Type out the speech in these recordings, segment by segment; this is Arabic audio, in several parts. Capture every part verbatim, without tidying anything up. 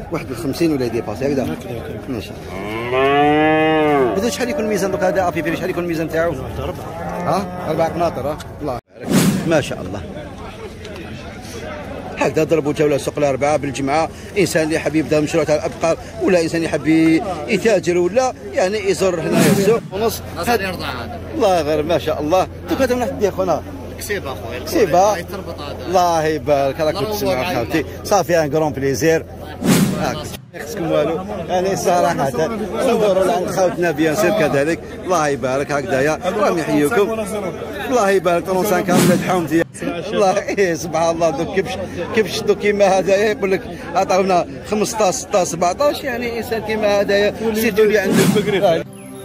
واحد وخمسين ولا يديباسي هكذا ماشي. هذا شحال يكون الميزان دوك هذا افيفي شحال يكون الميزان تاعو؟ ها اربع قناطر. ها الله يبارك ما شاء الله. هكذا ضربوا جوله سوق الاربعاء بالجمعه. انسان اللي حاب يبدا مشروع تاع الابقار ولا انسان يحب يتاجر ولا يعني يزور هنايا السوق ونص هذا يرضى هذا الله غير ما شاء الله. دوك هذا من حد يا خونا كسيبه اخويا كسيبه الله يبارك راك تسمع خاوتي صافي ان كرون بليزير. خصكم والو يعني صراحه صوروا لعند خاوتنا بيان سير كذلك الله يبارك هكذايا راهم يحييكم الله يبارك طونسان كامل حومتي الله إيه سبحان الله. دوك كيفاش كيفاش دوك كيما هذايا يقول لك عطاونا خمسطاش ستطاش سبعطاش يعني انسان كيما هذايا سيتو اللي عنده.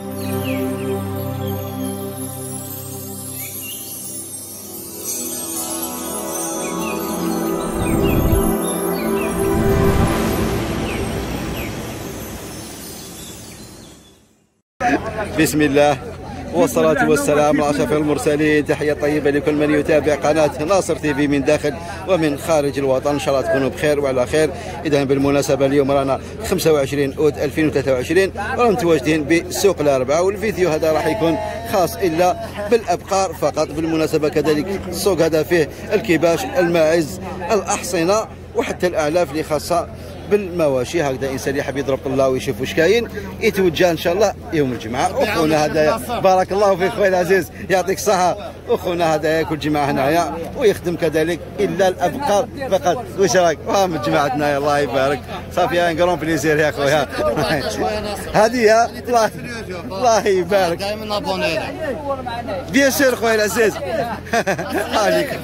بسم الله والصلاة والسلام على أشرف المرسلين. تحية طيبة لكل من يتابع قناة ناصر تي في من داخل ومن خارج الوطن. إن شاء الله تكونوا بخير وعلى خير. إذا بالمناسبة اليوم رانا خمسة وعشرين أوت ألفين وثلاثة وعشرين رانا متواجدين بسوق الأربعاء والفيديو هذا راح يكون خاص إلا بالأبقار فقط. بالمناسبة كذلك السوق هذا فيه الكباش الماعز الأحصنة وحتى الأعلاف اللي خاصة بالمواشي. هكذا انسان اللي حاب يضرب الله ويشوف واش كاين يتوجه ان شاء الله يوم الجمعه. اخونا هذا بارك الله فيك خويا العزيز يعطيك الصحه. اخونا هذا كل جمعه هنايا ويخدم كذلك الا الابقار فقط. واش راك فاهم جماعتنا الله يبارك صافي ان كرون بليزير يا خويا هذه الله الله يبارك دائما ابوني بيان سير خويا العزيز عليك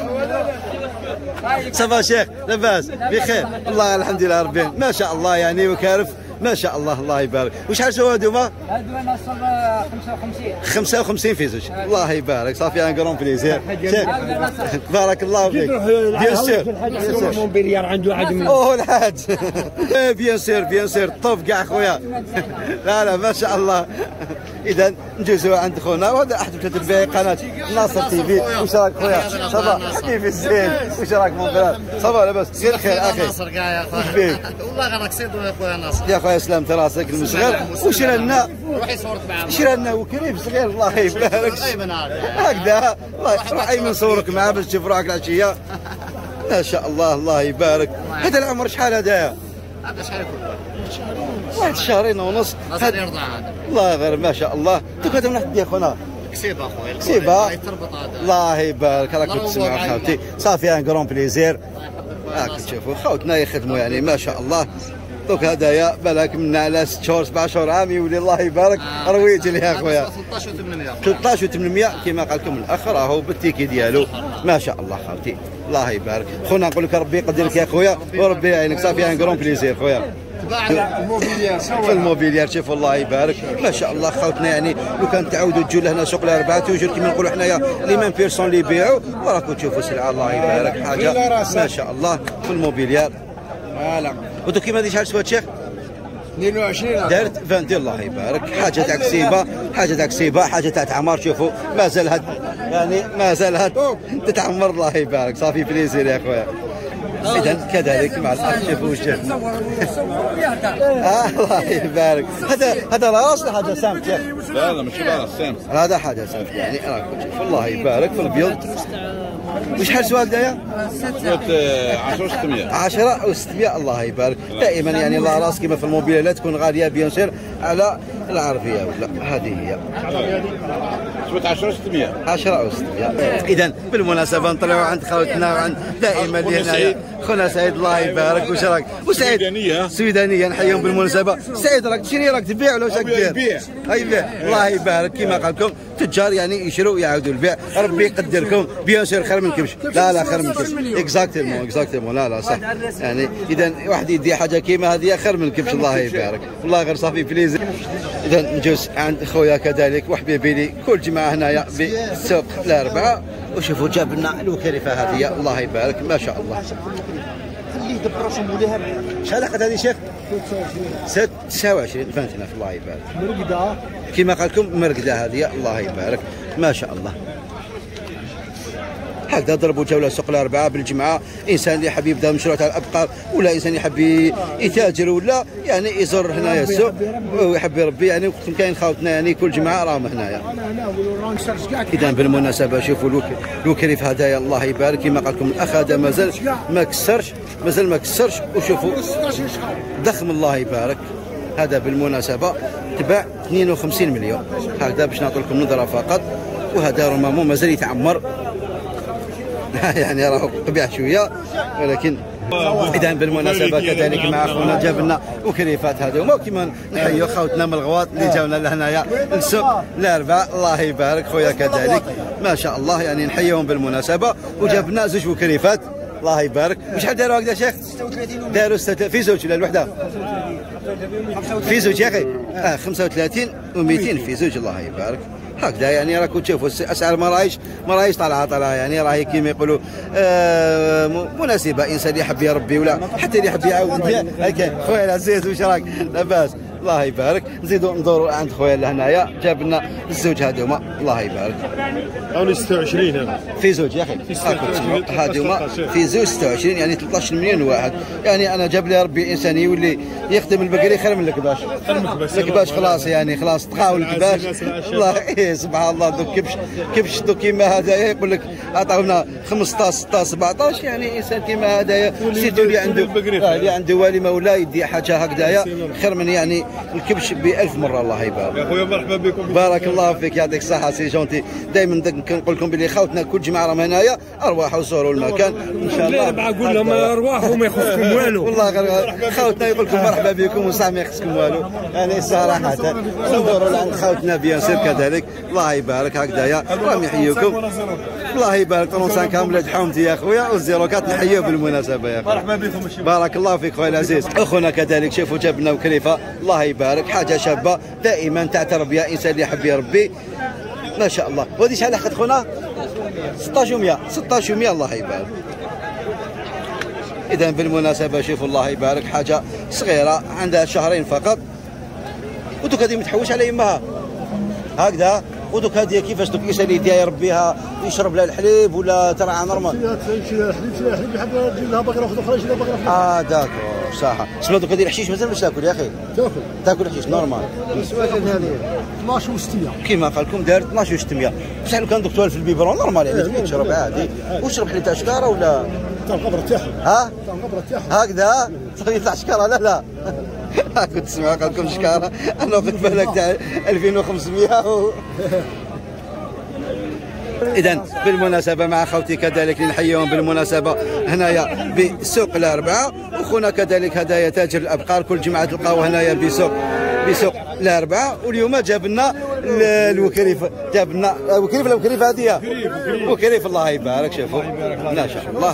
صافا شيخ لاباس بخير الله الحمد لله ربي ما شاء الله يعني وكارف ما شاء الله الله يبارك. وشحال سوا هذوما؟ هذوما ناصر خمسة وخمسين خمسة وخمسين في زوج الله يبارك صافي ان كرون بليزير بارك الله فيك بيان سير الموبيليار عنده واحد من اوه الحاج بيان سير بيان سير طوف كاع خويا لا لا ما شاء الله. اذا ندوزو عند خونا وهذا احد متابعي قناه ناصر تي في. واش راك خويا صافا كيف الزين واش راك مبارك صافا لاباس غير خير اخي ناصر كاع يا خويا والله راك سيدو يا خويا ناصر يا خويا سلامت راسك المصغر. وشرا لنا روحي صورت معاه شرا لنا وكريم صغير الله يبارك هكذا الله روح ايمن صورك معاه باش تشوف روحك العشيه ما شاء الله الله يبارك. هذا العمر شحال هذايا؟ هذا شحال يكون؟ واحد شهرين ونص هذا يرضى هذا الله غير ما شاء الله. دوك هذا من حد يا خونا كسيبه اخويا كسيبه يتربط هذا الله يبارك راك تسمع خاوتي صافي ان كرون بليزير. راك تشوفوا خوتنا يخدموا يعني ما شاء الله. دوك هدايا بالك من على ست شهور سبع شهور عام يولي الله يبارك آه رويتي لي يا خويا ثلاثطاش وثمنمية ثلاثطاش وثمنمية كما قال لكم الاخ راهو بالتيكي ديالو ما شاء الله خاوتي الله يبارك. خونا نقول لك ربي يقدر لك يا خويا وربي يعينك صافي ان كرون بليزير خويا. في الموبيليار شوف الله يبارك ما شاء الله خوتنا يعني لو كان تعاودوا تجوا لهنا سوق الاربعاء توجور كما نقولوا حنايا لي ميم بيرسون اللي يبيعوا وراكم تشوفوا سلعه الله يبارك حاجه ما شاء الله في الموبيليار. فوالا ودوك كيما هذه شحال سوات شيخ؟ اثنين وعشرين دارت فانتي الله يبارك حاجه تاع كسيبه حاجه تاع كسيبه حاجه تاع تعمر. شوفوا مازال هاد يعني مازال هاد تتعمر الله يبارك صافي بليزير يا خويا. اذا كذلك مع الاخ شوفوا واش جاب الله يبارك. هذا هذا راس حاجه سامت يا اخي؟ لا لا ماشي راس سامت هذا حاجه سامت يعني راك تشوف الله يبارك في الابيض. وشحال سؤال دايا؟ عشرة وستمية عشرة وستمية الله يبارك. دائما يعني لا راس كما في الموبيل لا تكون غاليه بيان سير على العربيه ولا هذه هي عشرة وستمية عشرة وستمية. اذا بالمناسبه نطلعوا عند خوتنا وعند دائما اللي هنايا خونا سعيد الله يبارك. واش راك؟ وسعيد سويدانيه سويدانيه نحييهم بالمناسبه. سعيد راك تشري راك تبيع ولا واش راك دير؟ يبيع يبيع الله يبارك. كما قال لكم تجار يعني يشروا يعاودوا البيع ربي يقدركم بيان سير خير من كبش لا لا خير من كبش اكزاكتومون اكزاكتومون لا لا صح يعني اذا واحد يدي حاجه كيما هذه خير من كبش الله يبارك والله غير صافي بليزير. اذا نجوز عند خويا كذلك وحبيبي لي كل جماعه هنايا بالسوق الاربعاء وشوفوا جاب لنا الوكرفه هذه الله يبارك ما شاء الله. خليه يدبر راسو موليها شحال اخذ هذه شيخ؟ تسعة وعشرين فهمتنا في الله يبارك. مرقده كما قال لكم مرقده هذه الله يبارك ما شاء الله. هكذا ضربوا جوله سوق الاربعاء بالجمعه. انسان اللي حاب يبدا مشروع تاع الابقار ولا انسان يحب يتاجر ولا يعني يزور هنايا السوق ويحب يربي يعني وقت كاين خاوتنا يعني كل جمعه راهم هنايا. اذا بالمناسبه شوفوا الوكريف هدايا الله يبارك كما قال لكم الاخ هذا مازال ما كسرش مازال ما كسرش وشوفوا ضخم الله يبارك. هذا بالمناسبه تباع اثنين وخمسين مليون هكذا باش نعطي لكم نظره فقط. وهذا رمامو مازال يتعمر يعني راه قبيح شويه ولكن. اذا بالمناسبه كذلك مع اخونا جاب لنا وكريفات هذوما كما نحيوا خوتنا من الغواط اللي جاونا لهنايا السوق الاربعاء الله يبارك خويا كذلك ما شاء الله يعني نحييهم بالمناسبه. وجاب لنا زوج وكريفات الله يبارك. وشحال داروا هكذا شيخ؟ داروا في زوج ولا الوحده؟ في زوج يا اخي اه خمسة وثلاثين ومئتين في زوج الله يبارك. هكذا يعني راكم تشوفوا اسعار ما راهيش ما راهيش طالعه طالعه يعني راهي كيما يقولوا آه مناسبه. انسان اللي يحب يربي ولا حتى اللي يحب يعاود هكا. خويا العزيز واش راك؟ لاباس الله يبارك. نزيدوا ندوروا عند خويا لهنايا جاب لنا الزوج هذوما الله يبارك. هاوني ستة وعشرين هذا في زوج يا اخي هذوما في زوج ستة وعشرين يعني ثلاثة عشر مليون واحد. يعني انا جاب لي ربي انسان يولي يخدم البقري خير من الكباش. الكباش خلاص يعني خلاص تقاو الكباش الله إيه سبحان الله. دوك كبش كبش دوك كيما هذايا يقول لك عطاونا خمسطاش ستطاش سبعطاش يعني انسان كيما هذايا سيتو اللي عنده اللي عنده والمه ولا يدي حاجه هكذايا خير من يعني الكبش بألف مره الله يبارك. يا خويا مرحبا بكم. بارك الله فيك يعطيك الصحه سي جونتي. دائما كنقول لكم بلي خوتنا كل جمعه راهم هنايا ارواحوا وزوروا المكان ان شاء الله. لا نقول لهم ارواحوا ما يخصكم والو والله غير خوتنا يقول لكم مرحبا بكم وصح ما يخصكم والو يعني صراحه ندوروا عند خوتنا بيان سير كذلك الله يبارك هكذايا راهم يحييكم الله يبارك. ثلاثة وثلاثين كامله حومتي يا خويا والزيروكات نحييو بالمناسبه يا خويا. مرحبا بكم. بارك الله فيك خويا العزيز. اخونا كذلك شوفوا جاب لنا وكريفه الله يبارك حاجه شابه دائما تاع تربيه انسان اللي يحب يربي ما شاء الله. وهذه شحال اخذت خونا؟ ستطاش ومئة ستطاش ومئة الله يبارك. اذا بالمناسبه شوفوا الله يبارك حاجه صغيره عندها شهرين فقط. ودوك هذه متحوش على يمها هكذا. ودوك هذه كيفاش دوك الانسان اللي يديها يربيها يشرب لها الحليب ولا ترعى نورمال؟ شي الحليب شي الحليب يحب يجيب لها بقره اخرى يجيب لها بقره اخرى. اه داكور صح. سما دوك هذه الحشيش مازال باش تاكل يا اخي؟ تاكل تاكل الحشيش نورمال. اثناش وستمية كيما قال لكم دارت اثناش وستمية. بصح لو كان دوك توالف البيبرون نورمال يعني تبي تشرب عادي. وشرب حليب تاع شكاره ولا تاع الغبره تاعها؟ ها؟ تاع الغبره تاعها هكذا صافي تاع شكاره لا لا كنت تسمع قال لكم شكاره انا قلت بالك تاع ألفين وخمسمية و... إذا بالمناسبة مع خوتي كذلك نحييهم بالمناسبة هنايا بسوق الأربعاء. وخونا كذلك هدايا تاجر الأبقار كل جمعة تلقاو هنايا بسوق بسوق الأربعاء. واليوم جاب لنا الوكريف جاب لنا وكريف ولا وكريف هذه وكريف الله يبارك. شوفوا ما شاء الله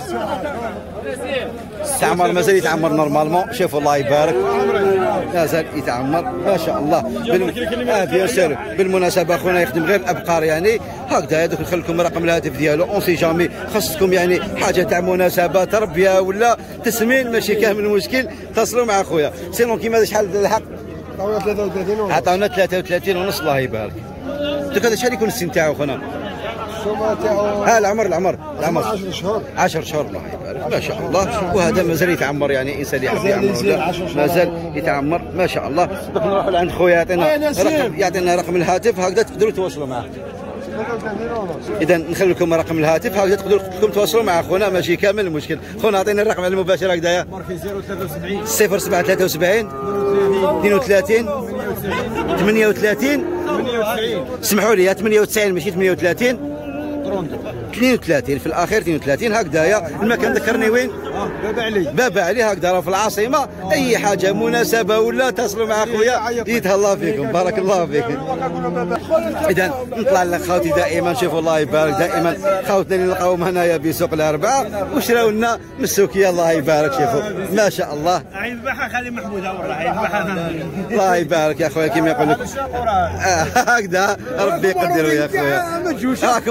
استعمر مازال يتعمر نورمالمون. شوفوا الله يبارك مازال يتعمر ما شاء الله. بال... اه بيان سور بالمناسبه اخونا يخدم غير الابقار يعني هكذا. دوك نخلي لكم رقم الهاتف ديالو اون سي جامي خاصكم يعني حاجه تاع مناسبه تربيه ولا تسمين ماشي كامل المشكل اتصلوا مع خويا. سينون كيما شحال الحق عطاونا ثلاثة وثلاثين ونص. عطاونا ثلاثة وثلاثين ونص الله يبارك. دوك هذا شحال يكون السن تاعو خونا؟ السومه تاعو ها العمر العمر العمر عشر شهور عشر شهور الله يبارك ما شاء الله. وهذا مازال يتعمر يعني انسان يحب يعمر مازال يتعمر ما شاء الله. دوك نروحوا لعند خويا يعطينا رقم يعطينا رقم الهاتف هكذا تقدروا تواصلوا معاه. اذا نخلي لكم رقم الهاتف هكذا تقدروا تواصلوا مع خونا ماشي كامل المشكل. خونا عطينا الرقم على المباشر هكذايا صفر سبعة ثلاثة وسبعين اثنين وثلاثين ثمانية وثلاثين سمحوا لي ثمانية وتسعين ماشي ثمانية وثلاثين اثنين وثلاثين في الاخير اثنين وثلاثين هكذايا. المكان ذكرني وين؟ باب علي باب علي هكذا راه في العاصمه. اي حاجه مناسبه ولا اتصلوا مع خويا يتهلا فيكم بارك الله فيكم. اذا نطلع لك خوتي دائما شوفوا الله يبارك دائما خوتنا اللي نلقاوهم هنايا بسوق الاربعاء وشراو لنا من السوقيه الله يبارك. شوفوا ما شاء الله يذبحها خلي محمود والله يذبحها الله يبارك يا خويا كيما يقول لك هكذا ربي يقدروا يا خويا راكم معروضين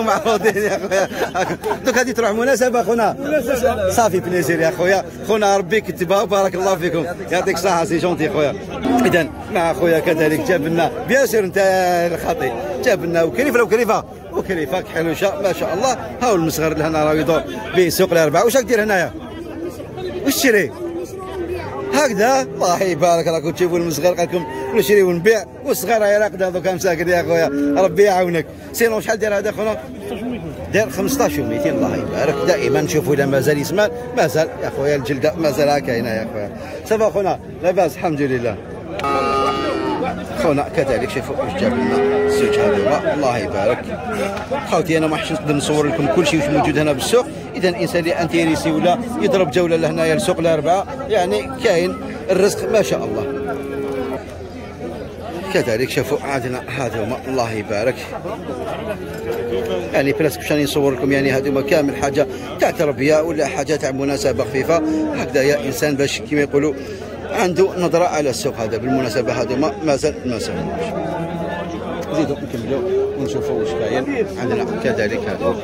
زين يا خويا. دوك غادي تروح مناسبه خونا صافي بليزير يا خويا. خونا ربي يكتبها وبارك الله فيكم يعطيك الصحه سي جونتي خويا. اذا مع خويا كذلك جاب لنا بيان سور انت الخطيب جاب لنا وكريفه وكريفه وكريفه كحلوشه ما شاء الله. هاو المصغر لهنا راه يدور بين سوق الاربعه. واش راك دير هنايا؟ واش تشري؟ هكذا الله يبارك راكم تشوفوا المصغر قالكم نشري ونبيع والصغير راهي راقده دوكا مساكن يا خويا ربي يعاونك. سينو شحال داير هذا خونا؟ داير خمسطاش ومئتين الله يبارك. دائما نشوفوا اذا مازال يسمع مازال يا خويا الجلده مازال كاينه يا خويا. صافا خونا لاباس الحمد لله. خونا كذلك شوفوا واش جاب لنا الزوج هذوما الله يبارك. خوتي انا ما حشمت نقدر نصور لكم كل شيء واش موجود هنا بالسوق. اذا الانسان اللي انتيريسي ولا يضرب جوله لهنايا لسوق الاربعه يعني كاين الرزق ما شاء الله. كذلك شوفوا عندنا هذوما الله يبارك يعني بلاص باش راني نصور لكم يعني هذوما كامل حاجه تاع تربيه ولا حاجه تاع مناسبه خفيفه هكذايا انسان باش كما يقولوا عنده نظره على السوق هذا. بالمناسبه هذوما مازال ما سالوش. نزيدوا نكملوا ونشوفوا واش كاين عندنا كذلك هذوما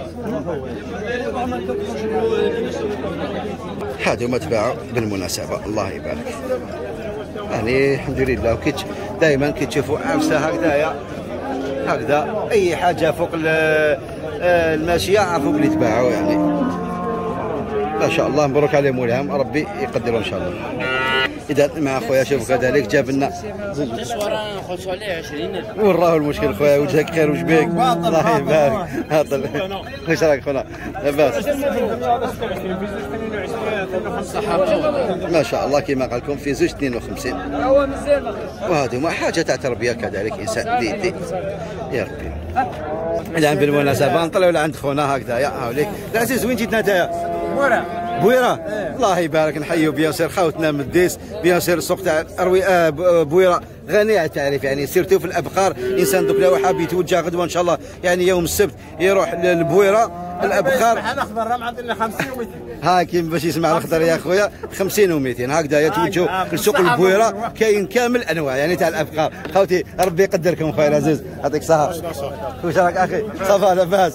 هذوما تباعوا بالمناسبه الله يبارك يعني الحمد لله. وكيت دائما كي تشوفوا عفسه هكذايا هكذا اي حاجه فوق الماشيه عرفوا بلي تباعوا يعني ما شاء الله. مبروك عليهم ولهم ربي يقدروا ان شاء الله. اذا مع خويا شوفوا كذلك جاب لنا نخلصوا عليه عشرين وراه المشكل خويا وجهك خير وش بيك الله يبارك. هاطل واش راك خونا لاباس ما شاء الله كما قال لكم في زوج اثنين وخمسين. وهذوما حاجه تاع تربيه كذلك انسان دي دي يا ربي. الان بالمناسبه نطلعوا لعند خونا هكذا يا هاوليك العزيز. وين جيتنا نتايا؟ بويره بويره الله يبارك. نحيوا بيان سير خوتنا من الديس بيان سير السوق تاع اروي آه بويره غني على التعريف يعني سيرتو في الابقار. انسان دوك لو حاب يتوجه غدوه ان شاء الله يعني يوم السبت يروح للبويره الابقار. انا خبر راه معطينا خمسين و200 ها كيما باش يسمع الخضر يا خويا خمسين ومئتين هكذا يتوجهوا لسوق البويره كاين كامل انواع يعني تاع الابقار. خوتي ربي يقدركم خويا العزيز يعطيك الصحه. واش راك اخي صافا لاباس؟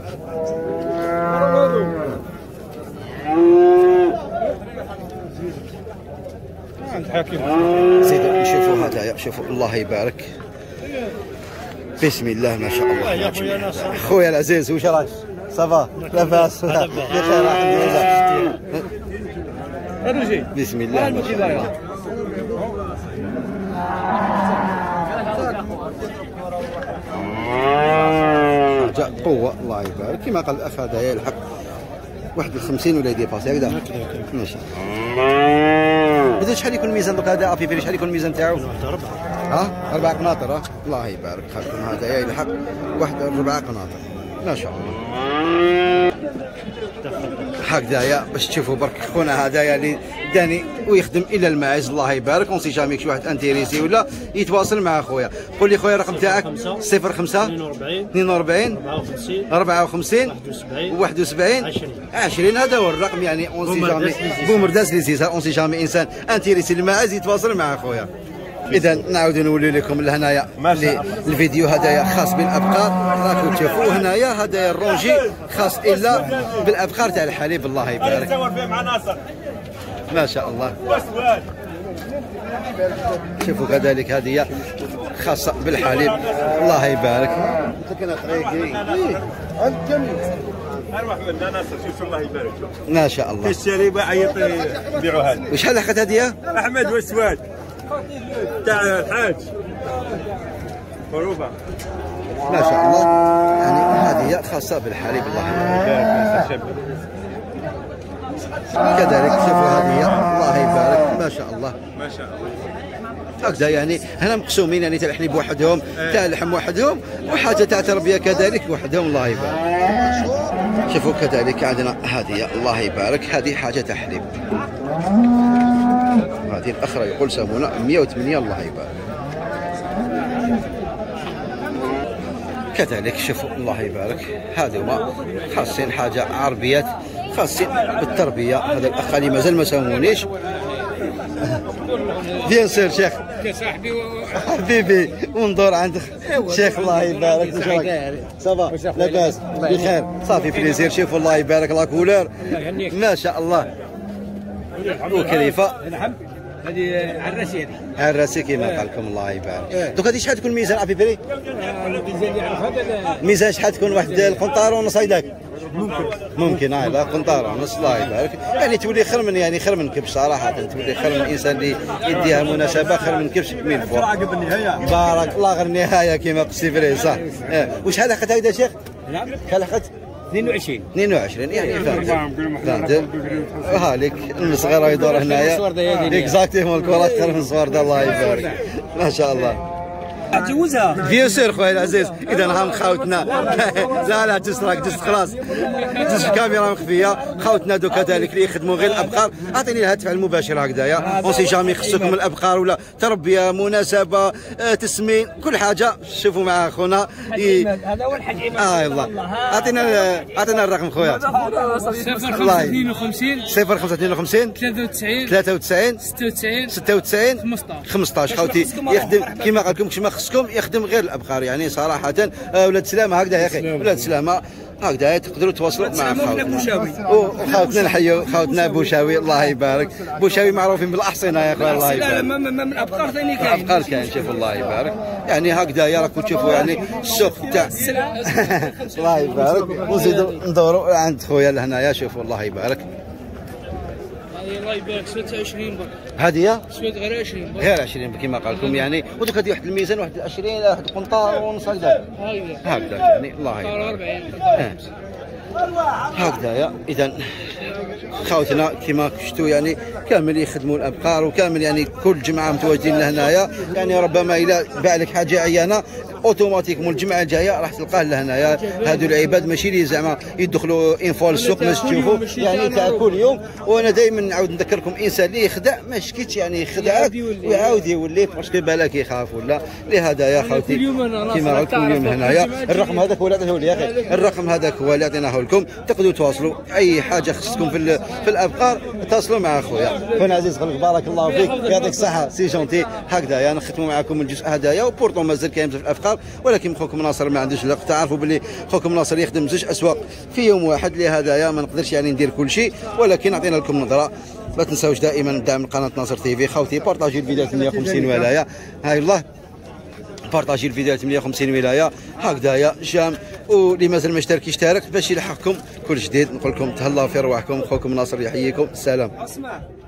زيدوا نشوفوا هذايا شوفوا الله يبارك بسم الله ما شاء الله. خويا العزيز واش راك؟ صافا لاباس بخير الحمد لله. بسم الله ما شاء الله. جاء قوه الله يبارك كما قال الاخ هذايا يلحق واحد وخمسين ولا يديباسي هكذا ماشي. بدات شحال يكون الميزان دوك هذا افيفيري شحال يكون الميزان تاعو؟ ها اربع قناطر ها الله يبارك خاطركم هذا يلحق واحد ربع قناطر ما شاء الله. هكذايا باش تشوفوا برك خونا هذايا اللي داني ويخدم الى الماعز الله يبارك. اون سي جامي شي واحد انتيريسي ولا يتواصل مع خويا. قول لي خويا الرقم تاعك صفر خمسة اثنين وأربعين أربعة وخمسين واحد وسبعين عشرين. هذا هو الرقم يعني اون سي جامي بومرداس لي زيزا اون سي جامي انسان انتيريسي الماعز يتواصل مع خويا. اذا نعاود نولي لكم لهنايا الفيديو هذايا خاص بالابقار. راكم تشوفوا هنايا هذايا الرونجي خاص الا بالابقار تاع الحليب الله يبارك ما شاء الله. شوفوا كذلك هذه خاصه بالحليب الله يبارك. ارواح من ناصر شوف الله يبارك ما شاء الله. في الشريبه عيط يبيعوا هذا. وشحال لحقت هذه؟ احمد وسواد تاع الحاج خروبه ما شاء الله يعني هذه خاصه بالحليب الله يبارك. كذلك شوفوا هذه الله يبارك ما شاء الله ما شاء الله هكذا يعني هنا مقسومين يعني تاع الحليب وحدهم تاع اللحم وحدهم وحاجه تاع تربيه كذلك وحدهم الله يبارك. شوفوا كذلك عندنا هذه الله يبارك هذه حاجه تاع حليب. هذه الاخرى يقول سمونه مئة وثمانية الله يبارك. كذلك شوفوا الله يبارك هذوما خاصين حاجه عربيات خاصين بالتربيه. هذا الاخ اللي مازال ما سمونيش بيان سور شيخ صاحبي حبيبي وندور عند شيخ الله يبارك فيك. صافا لاباس بخير صافي بليزير. شوفوا الله يبارك لا كولور ما شاء الله وكليفه هذه عراسي هذه الراسي كيما قال لكم الله يبارك. دوك هذه شحال تكون الميزان عافي فري؟ الميزان يعرف هذا الميزان شحال تكون؟ واحد القنطار ونص هيداك ممكن ممكن هاي لا قنطار ونص الله يبارك. يعني تولي خير من يعني خير من كبش صراحه، تولي خير من الانسان اللي يديها مناسبه خير من كبش مين فوق. بارك الله غير النهايه كيما قلتي فري صح. وشحال اخذت هيدا شيخ؟ نعم شحال اخذت؟ اثنين وعشرين اثنين وعشرين يعني فهمت فهمت. ها لك الصغيره يدور هنايا اكزاكتيمون الكره خير من صوارده الله يبارك ما شاء الله. تجوزها بيان سور خويا العزيز. اذا ها خاوتنا لا لا تسرق دزت خلاص دزت الكاميرا مخفيه. خاوتنا دو كذلك اللي يخدموا غير الابقار اعطيني الهاتف على المباشر هكذايا. اون سي جامي خصكم الابقار ولا تربيه مناسبه آه، تسمين كل حاجه شوفوا مع اخونا ي... هذا هو الحاج عماد. اه الله اعطينا اعطينا الرقم خويا. صفر خمسة اثنين وخمسين صفر خمسة اثنين وخمسين ثلاثة وتسعين ثلاثة وتسعين ستة وتسعين ستة وتسعين خمسطاش خمسطاش. خوتي يخدم كما قال لكم كما خصكم يخدم غير الابقار يعني صراحه. آه، ولاد سلامه هكذا يا اخي ولاد سلامه هكذا تقدروا تواصلوا مع خوتنا. وخوتنا نحيوا خوتنا بوشاوي الله يبارك. بوشاوي معروفين بالاحصنه يا اخوان الله يبارك. لا من الابقار ثاني كاين الابقار كاين شوفوا الله يبارك. يعني هكذا يا راكم تشوفوا يعني السوق تاع الله يبارك. وزيدوا ندوروا عند خويا لهنايا شوفوا الله يبارك. الله يبارك سبعة وعشرين برك هذه سويت غير عشرين برك غير عشرين كما قال لكم يعني. ودوك هذه واحد الميزان واحد عشرين واحد القنطار ونص هكذا هاي هكذا يعني الله يبارك. أربعين هكذا يا اذا خاوتنا كما شفتوا يعني كامل يخدموا الابقار وكامل يعني كل جمعه متواجدين لهنايا. يعني ربما الى باع لك حاجه عيانه اوتوماتيك من الجمعه الجايه راح تلقاه لهنايا. هادو العباد ماشي اللي زعما يدخلوا انفو للسوق باش تشوفوا يعني تاع كل يوم. وانا دائما نعاود نذكركم انسان اللي يخدع ما شكيتش يعني يخدعك ويعاود يولي باسكو بالك يخاف ولا. لهذا يا خوتي كما قلت كل يوم هنايا. الرقم هذاك هو اللي عطيته لي يا اخي. الرقم هذاك هو اللي عطيناه لكم. تقدروا تواصلوا اي حاجه خصكم في في الابقار اتصلوا مع اخويا. خونا عزيز خليك بارك الله فيك يعطيك الصحه سي جونتي. هكذا نختموا معكم الجزء هذايا. وبورتو مازال كاين بزاف الافكار ولكن خوكم ناصر ما عندوش الوقت. تعرفوا باللي خوكم ناصر يخدم زوج اسواق في يوم واحد. لهذايا ما نقدرش يعني ندير كل شيء ولكن عطينا لكم نظره. ما تنساوش دائما دعم قناه ناصر تي في. خوتي بارطاجي الفيديو ثمانية وخمسين ولايه. هاي الله بارطاجي الفيديو ثمانية وخمسين ولايه هكذايا جام. واللي مازال ما اشترك يشترك باش يلحقكم كل جديد. نقول لكم تهلاو في رواحكم. خوكم ناصر يحييكم. السلام.